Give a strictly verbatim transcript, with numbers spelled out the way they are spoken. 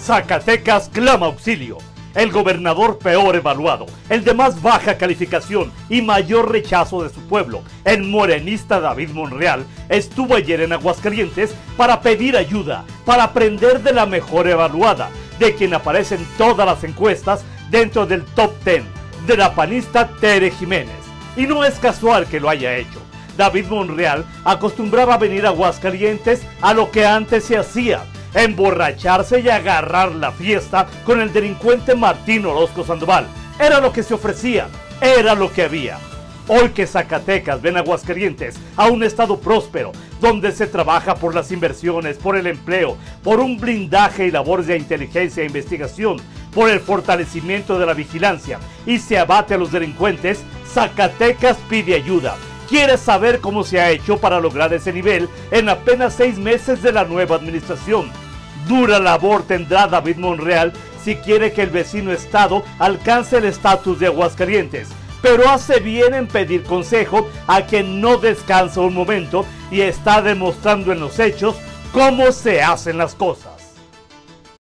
Zacatecas clama auxilio. El gobernador peor evaluado, el de más baja calificación y mayor rechazo de su pueblo, el morenista David Monreal, estuvo ayer en Aguascalientes para pedir ayuda, para aprender de la mejor evaluada, de quien aparece en todas las encuestas dentro del top diez, de la panista Tere Jiménez. Y no es casual que lo haya hecho. David Monreal acostumbraba a venir a Aguascalientes a lo que antes se hacía: emborracharse y agarrar la fiesta con el delincuente Martín Orozco Sandoval. Era lo que se ofrecía, era lo que había. Hoy que Zacatecas ven a Aguascalientes a un estado próspero, donde se trabaja por las inversiones, por el empleo, por un blindaje y labores de inteligencia e investigación, por el fortalecimiento de la vigilancia y se abate a los delincuentes, Zacatecas pide ayuda. Quiere saber cómo se ha hecho para lograr ese nivel en apenas seis meses de la nueva administración. Dura labor tendrá David Monreal si quiere que el vecino estado alcance el estatus de Aguascalientes, pero hace bien en pedir consejo a quien no descansa un momento y está demostrando en los hechos cómo se hacen las cosas.